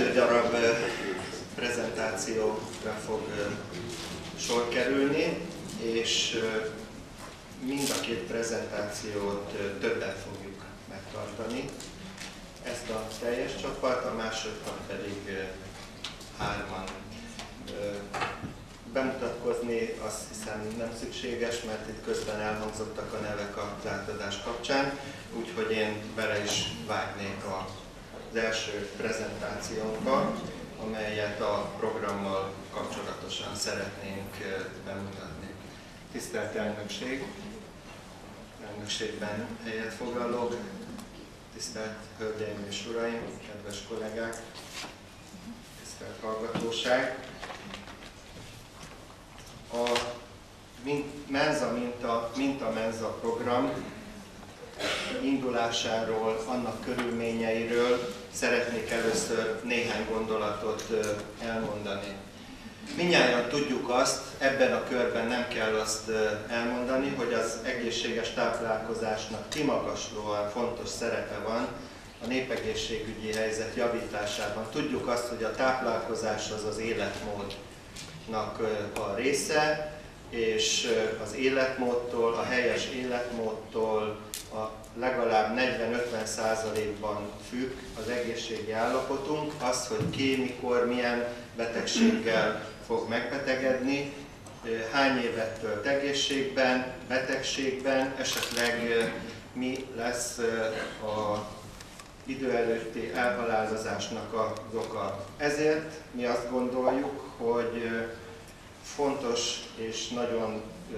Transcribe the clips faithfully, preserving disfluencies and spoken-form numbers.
Kettő darab prezentációra fog sor kerülni, és mind a két prezentációt többen fogjuk megtartani. Ezt a teljes csapat, a másodiknak pedig hárman. Bemutatkozni azt hiszem nem szükséges, mert itt közben elhangzottak a nevek az átadás kapcsán, úgyhogy én bele is vágnék az első prezentációnkba, amelyet a programmal kapcsolatosan szeretnénk bemutatni. Tisztelt elnökség, elnökségben helyet foglalok, tisztelt hölgyeim és uraim, kedves kollégák, tisztelt hallgatóság! A Menza Minta, Minta Menza program indulásáról, annak körülményeiről szeretnék először néhány gondolatot elmondani. Mindnyájan tudjuk azt, ebben a körben nem kell azt elmondani, hogy az egészséges táplálkozásnak kimagaslóan fontos szerepe van a népegészségügyi helyzet javításában. Tudjuk azt, hogy a táplálkozás az az életmódnak a része, és az életmódtól, a helyes életmódtól a legalább negyven-ötven százalékban függ az egészségi állapotunk, az, hogy ki, mikor, milyen betegséggel fog megbetegedni, hány évet tölt egészségben, betegségben, esetleg mi lesz az idő előtti elhalálozásnak az oka. Ezért mi azt gondoljuk, hogy fontos és nagyon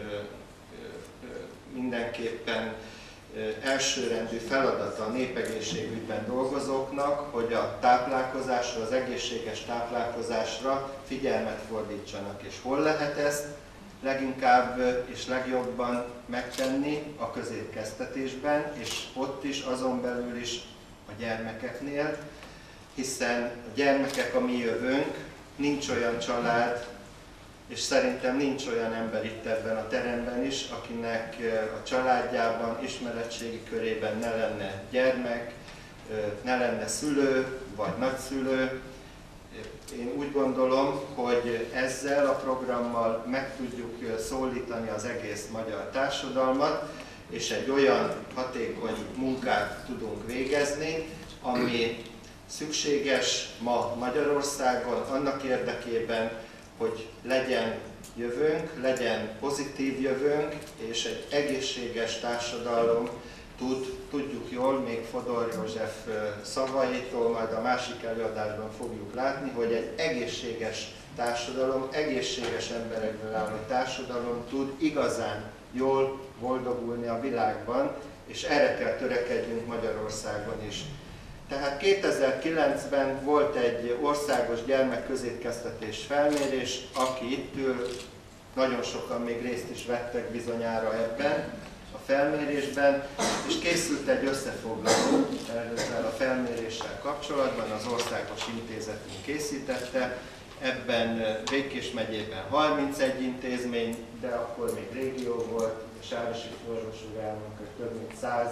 mindenképpen elsőrendű feladata a népegészségügyben dolgozóknak, hogy a táplálkozásra, az egészséges táplálkozásra figyelmet fordítsanak. És hol lehet ezt leginkább és legjobban megtenni? A közétkeztetésben, és ott is, azon belül is a gyermekeknél, hiszen a gyermekek a mi jövőnk, nincs olyan család, és szerintem nincs olyan ember itt ebben a teremben is, akinek a családjában, ismeretségi körében ne lenne gyermek, ne lenne szülő vagy nagyszülő. Én úgy gondolom, hogy ezzel a programmal meg tudjuk szólítani az egész magyar társadalmat, és egy olyan hatékony munkát tudunk végezni, ami szükséges ma Magyarországon annak érdekében, hogy legyen jövőnk, legyen pozitív jövőnk, és egy egészséges társadalom tud, tudjuk jól, még Fodor József szavaitól, majd a másik előadásban fogjuk látni, hogy egy egészséges társadalom, egészséges emberekből álló társadalom tud igazán jól boldogulni a világban, és erre kell törekedjünk Magyarországon is. Tehát kétezer-kilencben volt egy országos gyermekközétkeztetés felmérés, aki itt ül, nagyon sokan még részt is vettek bizonyára ebben a felmérésben, és készült egy összefoglaló ezzel a felméréssel kapcsolatban, az országos intézetünk készítette. Ebben Békés megyében harmincegy intézmény, de akkor még régió volt, a Sárosi Orvosúrának több mint száz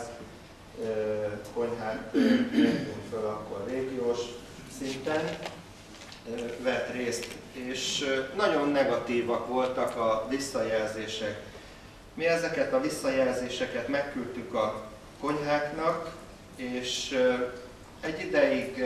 konyhát vettünk föl akkor régiós szinten, vett részt, és nagyon negatívak voltak a visszajelzések. Mi ezeket a visszajelzéseket megküldtük a konyháknak, és egy ideig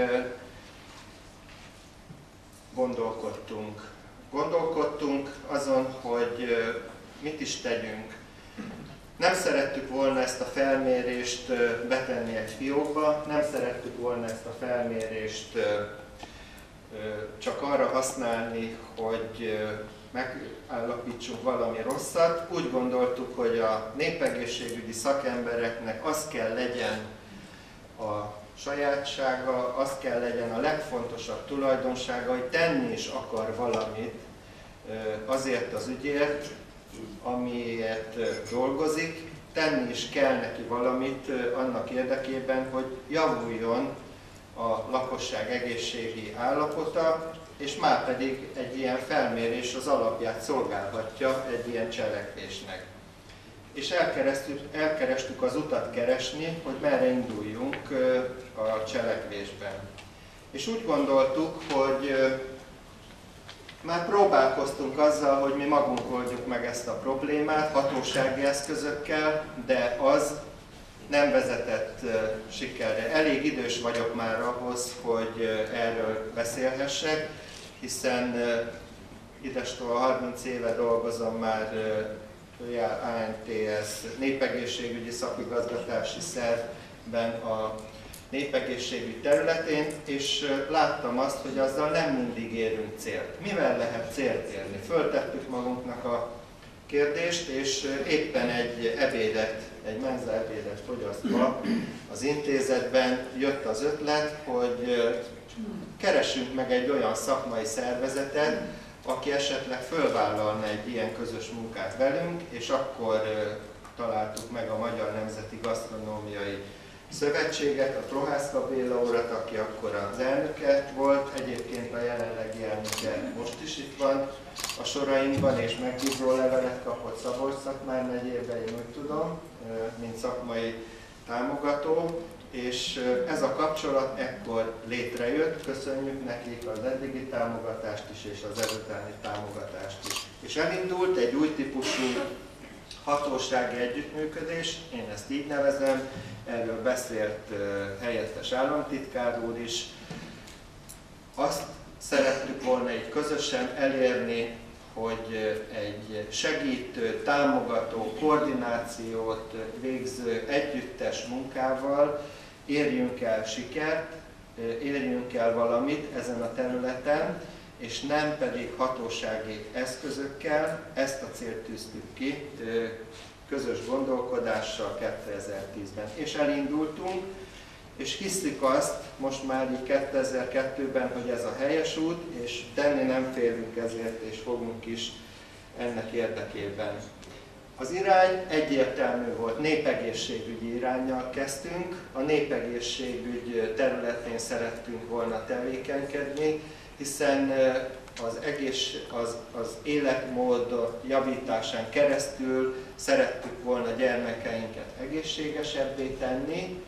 gondolkodtunk. Gondolkodtunk azon, hogy mit is tegyünk. Nem szerettük volna ezt a felmérést betenni egy fiókba, nem szerettük volna ezt a felmérést csak arra használni, hogy megállapítsunk valami rosszat. Úgy gondoltuk, hogy a népegészségügyi szakembereknek az kell legyen a sajátsága, az kell legyen a legfontosabb tulajdonsága, hogy tenni is akar valamit azért az ügyért, amiért dolgozik, tenni is kell neki valamit annak érdekében, hogy javuljon a lakosság egészségi állapota, és már pedig egy ilyen felmérés az alapját szolgálhatja egy ilyen cselekvésnek. És elkerestük, elkerestük az utat keresni, hogy merre induljunk a cselekvésben. És úgy gondoltuk, hogy már próbálkoztunk azzal, hogy mi magunk oldjuk meg ezt a problémát hatósági eszközökkel, de az nem vezetett sikerre. Elég idős vagyok már ahhoz, hogy erről beszélhessek, hiszen idestől harminc éve dolgozom már á en té es népegészségügyi szakigazgatási szervben a népegészségügy területén, és láttam azt, hogy azzal nem mindig érünk célt. Mivel lehet célt érni? Föltettük magunknak a kérdést, és éppen egy ebédet, egy menza ebédet fogyasztva az intézetben jött az ötlet, hogy keresünk meg egy olyan szakmai szervezetet, aki esetleg fölvállalna egy ilyen közös munkát velünk, és akkor találtuk meg a Magyar Nemzeti Gasztronómiai Szövetséget, a Prohászka Béla urat, aki akkor az elnöke volt, egyébként a jelenlegi elnöke most is itt van a sorainkban, és megbízó levelet kapott Szabolcs-Szatmár megyében, én úgy tudom, mint szakmai támogató, és ez a kapcsolat ekkor létrejött, köszönjük nekik az eddigi támogatást is, és az ezutáni támogatást is. És elindult egy új típusú hatósági együttműködés, én ezt így nevezem, erről beszélt helyettes államtitkár úr is. Azt szerettük volna így közösen elérni, hogy egy segítő, támogató, koordinációt végző együttes munkával érjünk el sikert, érjünk el valamit ezen a területen, és nem pedig hatósági eszközökkel. Ezt a célt tűztük ki közös gondolkodással kétezer-tízben. És elindultunk, és hiszük azt most már így kétezer-kettőben, hogy ez a helyes út, és tenni nem félünk ezért, és fogunk is ennek érdekében. Az irány egyértelmű volt, népegészségügyi iránnyal kezdtünk, a népegészségügy területén szerettünk volna tevékenykedni, hiszen az, egész, az, az életmód javításán keresztül szerettük volna gyermekeinket egészségesebbé tenni,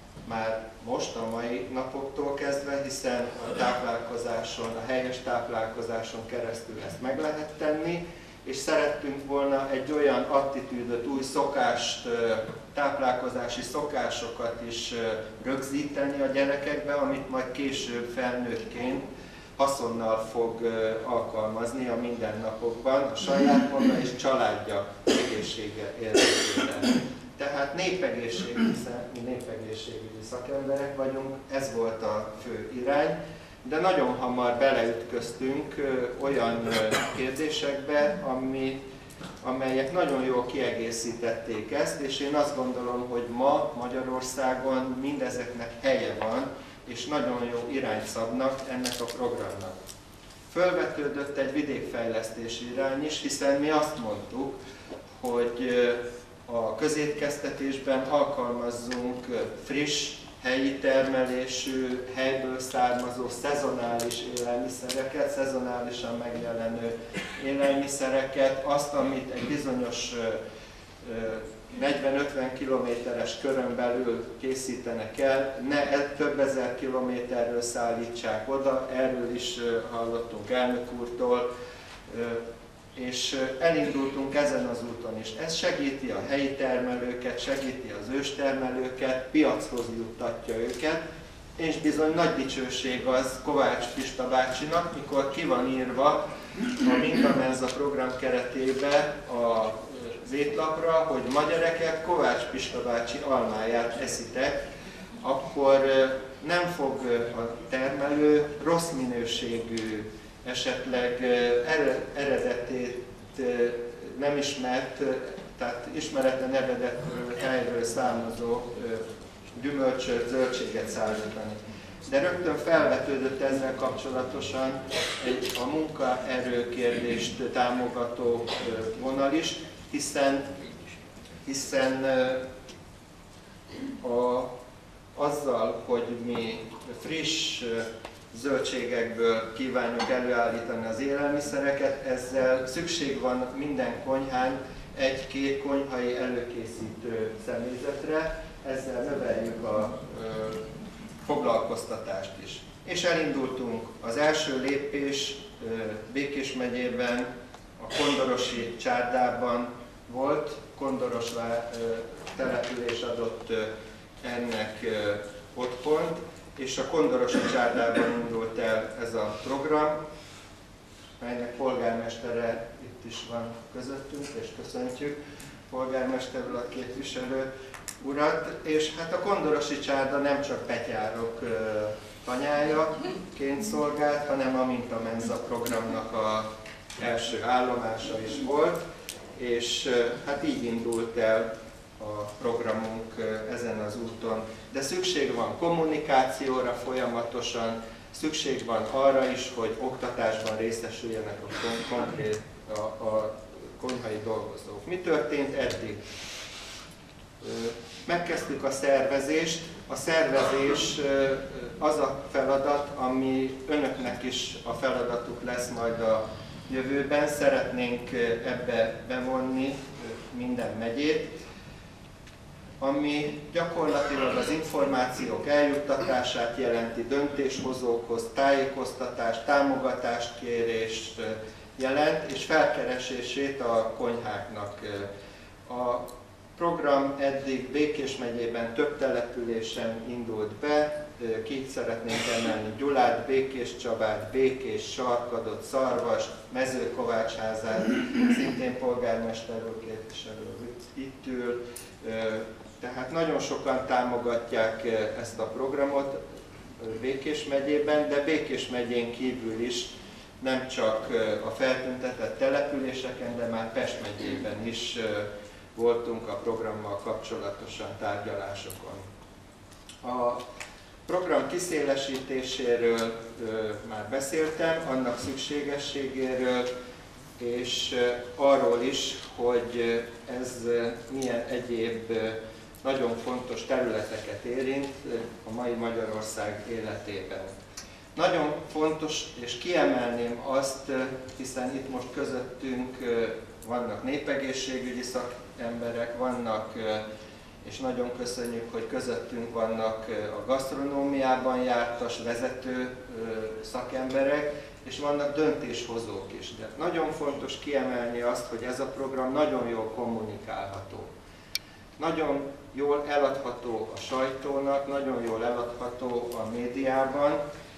már most a mai napoktól kezdve, hiszen a táplálkozáson, a helyes táplálkozáson keresztül ezt meg lehet tenni, és szerettünk volna egy olyan attitűdöt, új szokást, táplálkozási szokásokat is rögzíteni a gyerekekbe, amit majd később felnőttként haszonnal fog alkalmazni a mindennapokban, a saját maga és családja egészsége érdekében. Tehát népegészségügyi, mi népegészségügyi szakemberek vagyunk, ez volt a fő irány, de nagyon hamar beleütköztünk olyan kérdésekbe, ami, amelyek nagyon jól kiegészítették ezt, és én azt gondolom, hogy ma Magyarországon mindezeknek helye van, és nagyon jó irányt szabnak ennek a programnak. Fölvetődött egy vidékfejlesztési irány is, hiszen mi azt mondtuk, hogy a közétkeztetésben alkalmazzunk friss, helyi termelésű, helyből származó szezonális élelmiszereket, szezonálisan megjelenő élelmiszereket, azt, amit egy bizonyos negyven-ötven kilométeres körön belül készítenek el, ne több ezer kilométerről szállítsák oda, erről is hallottunk elnök úrtól, és elindultunk ezen az úton is. Ez segíti a helyi termelőket, segíti az őstermelőket, piachoz juttatja őket, és bizony nagy dicsőség az Kovács Pista bácsinak, mikor ki van írva a Mintamenza program keretében az étlapra, hogy ma gyerekek, Kovács Pista bácsi almáját eszitek, akkor nem fog a termelő rossz minőségű, esetleg eredetét nem ismert, tehát ismeretlen eredetről, helyről származó gyümölcsöt, zöldséget szállítani. De rögtön felvetődött ezzel kapcsolatosan egy a munkaerő kérdést támogató vonal is, hiszen, hiszen a, azzal, hogy mi friss zöldségekből kívánjuk előállítani az élelmiszereket, ezzel szükség van minden konyhán egy-két konyhai előkészítő személyzetre, ezzel növeljük a ö, foglalkoztatást is. És elindultunk. Az első lépés Békés megyében, a Kondorosi csárdában volt, Kondoros település adott ennek otthont, és a Kondorosi csárdában indult el ez a program, melynek polgármestere itt is van közöttünk, és köszöntjük polgármester urat, képviselő urat. És hát a Kondorosi csárda nem csak betyárok tanyájaként szolgált, hanem a Mintamenza programnak az első állomása is volt, és hát így indult el a programunk ezen az úton. De szükség van kommunikációra folyamatosan, szükség van arra is, hogy oktatásban részesüljenek a konkrét a, a konyhai dolgozók. Mi történt eddig? Megkezdtük a szervezést. A szervezés az a feladat, ami önöknek is a feladatuk lesz majd a jövőben. Szeretnénk ebbe bevonni minden megyét, ami gyakorlatilag az információk eljuttatását jelenti, döntéshozókhoz, tájékoztatást, támogatást, kérést jelent, és felkeresését a konyháknak. A program eddig Békés megyében több településen indult be, ki szeretnénk emelni Gyulát, Békéscsabát, Békés, Sarkadot, Szarvast, Mezőkovácsházát, szintén polgármester úr, képviselő itt ül. Tehát nagyon sokan támogatják ezt a programot Békés megyében, de Békés megyén kívül is, nem csak a feltüntetett településeken, de már Pest megyében is voltunk a programmal kapcsolatosan tárgyalásokon. A program kiszélesítéséről már beszéltem, annak szükségességéről, és arról is, hogy ez milyen egyéb nagyon fontos területeket érint a mai Magyarország életében. Nagyon fontos, és kiemelném azt, hiszen itt most közöttünk vannak népegészségügyi szakemberek, vannak, és nagyon köszönjük, hogy közöttünk vannak a gasztronómiában jártas vezető szakemberek, és vannak döntéshozók is. De nagyon fontos kiemelni azt, hogy ez a program nagyon jól kommunikálható. Nagyon jól eladható a sajtónak, nagyon jól eladható a médiában,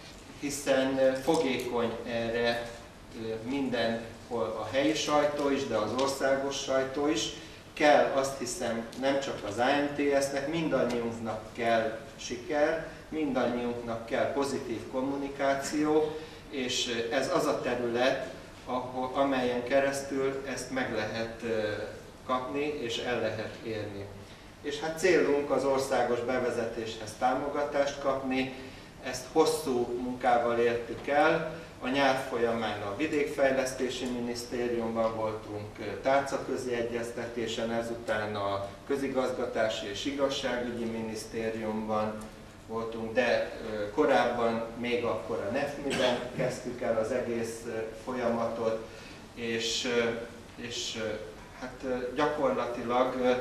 hiszen fogékony erre mindenhol a helyi sajtó is, de az országos sajtó is. Kell, azt hiszem, nem csak az á em té es-nek, mindannyiunknak kell siker, mindannyiunknak kell pozitív kommunikáció, és ez az a terület, ahol, amelyen keresztül ezt meg lehet kapni és el lehet érni. És hát célunk az országos bevezetéshez támogatást kapni, ezt hosszú munkával értük el. A nyár folyamán a Vidékfejlesztési Minisztériumban voltunk tárcaközi egyeztetésen, ezután a Közigazgatási és Igazságügyi Minisztériumban voltunk, de korábban, még akkor a en e ef em i-ben kezdtük el az egész folyamatot, és, és hát gyakorlatilag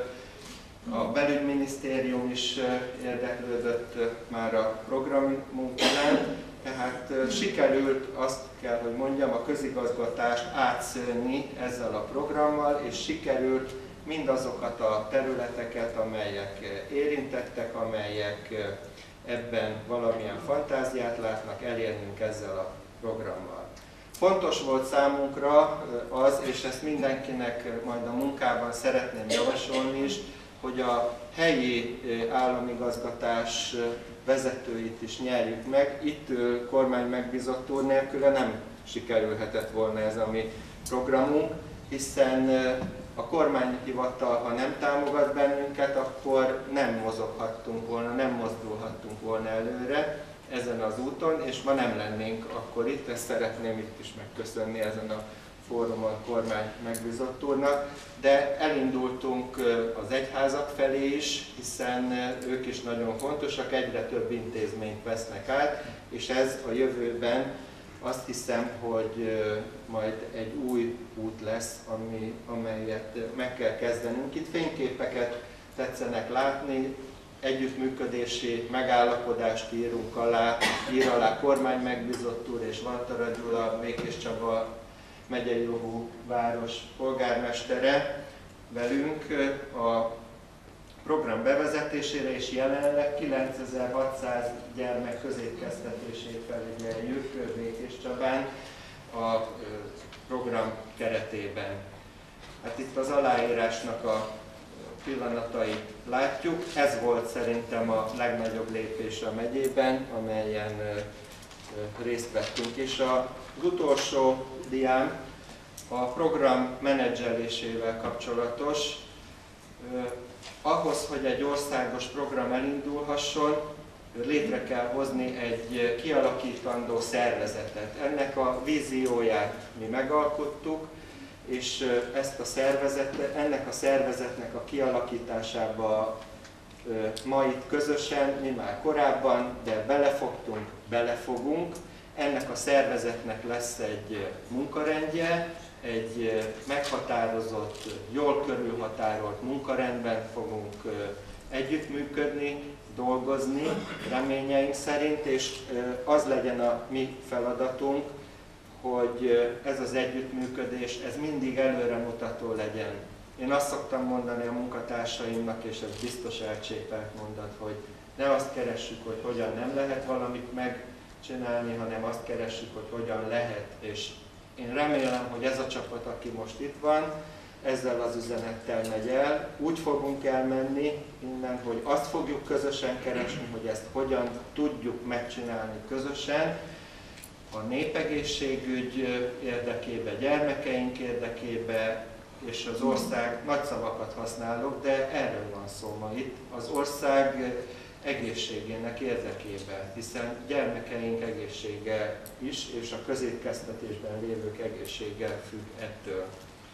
a Belügyminisztérium is érdeklődött már a programunk iránt, tehát sikerült, azt kell, hogy mondjam, a közigazgatást átszőni ezzel a programmal, és sikerült mindazokat a területeket, amelyek érintettek, amelyek ebben valamilyen fantáziát látnak, elérnünk ezzel a programmal. Fontos volt számunkra az, és ezt mindenkinek majd a munkában szeretném javasolni is, hogy a helyi államigazgatás vezetőit is nyerjük meg. Itt kormány megbízott úr nélküle nem sikerülhetett volna ez a mi programunk, hiszen a kormányhivatal, ha nem támogat bennünket, akkor nem mozoghattunk volna, nem mozdulhattunk volna előre ezen az úton, és ma nem lennénk akkor itt. Ezt szeretném itt is megköszönni ezen a fórumon kormány megbízott úrnak, de elindultunk az egyházak felé is, hiszen ők is nagyon fontosak, egyre több intézményt vesznek át, és ez a jövőben azt hiszem, hogy majd egy új út lesz, ami, amelyet meg kell kezdenünk. Itt fényképeket tetszenek látni, együttműködési megállapodást írunk alá, ír alá kormány megbízott úr és Vantara Gyula, Békés Csaba megyei jogú város polgármestere velünk a program bevezetésére, és jelenleg kilencezer-hatszáz gyermek középkeztetését felügyeljük Békés Csabán a program keretében. Hát itt az aláírásnak a pillanatait látjuk. Ez volt szerintem a legnagyobb lépés a megyében, amelyen részt vettünk. És az utolsó diám a program menedzselésével kapcsolatos. Ahhoz, hogy egy országos program elindulhasson, létre kell hozni egy kialakítandó szervezetet. Ennek a vízióját mi megalkottuk, és ezt a szervezetet, ennek a szervezetnek a kialakításába ma itt közösen, mi már korábban, de belefogtunk, belefogunk. Ennek a szervezetnek lesz egy munkarendje, egy meghatározott, jól körülhatárolt munkarendben fogunk együttműködni, dolgozni reményeink szerint, és az legyen a mi feladatunk, hogy ez az együttműködés, ez mindig előremutató legyen. Én azt szoktam mondani a munkatársaimnak, és ez biztos elcsépelt mondat, hogy ne azt keressük, hogy hogyan nem lehet valamit megcsinálni, hanem azt keressük, hogy hogyan lehet. És én remélem, hogy ez a csapat, aki most itt van, ezzel az üzenettel megy el. Úgy fogunk elmenni innen, hogy azt fogjuk közösen keresni, hogy ezt hogyan tudjuk megcsinálni közösen, a népegészségügy érdekébe, gyermekeink érdekébe, és az ország, nagy szavakat használok, de erről van szó ma itt, az ország egészségének érdekében, hiszen gyermekeink egészsége is, és a középkeztetésben lévők egészsége függ ettől.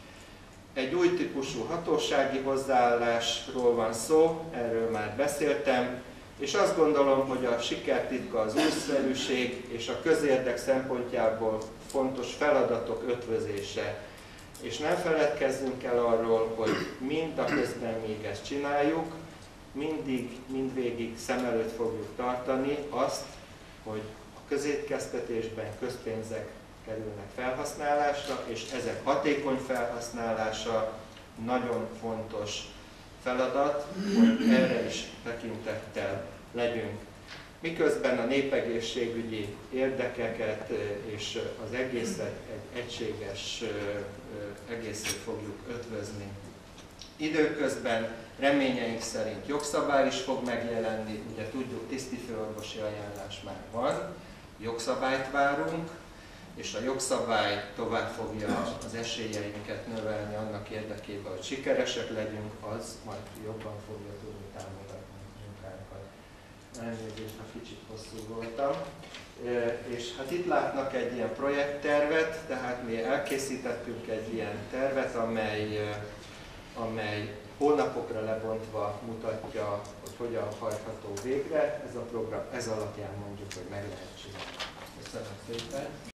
Egy új típusú hatósági hozzáállásról van szó, erről már beszéltem, és azt gondolom, hogy a sikertitka az újszerűség és a közérdek szempontjából fontos feladatok ötvözése. És nem feledkezzünk el arról, hogy mindaközben még ezt csináljuk, mindig, mindvégig szem előtt fogjuk tartani azt, hogy a közétkeztetésben közpénzek kerülnek felhasználásra, és ezek hatékony felhasználása nagyon fontos feladat, hogy erre is tekintettel legyünk. Miközben a népegészségügyi érdekeket és az egészet egy egységes egészet fogjuk ötvözni. Időközben reményeink szerint jogszabály is fog megjelenni, ugye tudjuk, tisztifőorvosi ajánlás már van, jogszabályt várunk, és a jogszabály tovább fogja az esélyeinket növelni annak érdekében, hogy sikeresek legyünk, az majd jobban fogja tudni támogatni a munkánkat. Elnézést, ha kicsit hosszú voltam. És hát itt látnak egy ilyen projekttervet, tehát mi elkészítettünk egy ilyen tervet, amely, amely hónapokra lebontva mutatja, hogy hogyan hajtható végre. Ez a program, ez alapján mondjuk, hogy meg lehet csinálni. Köszönöm szépen!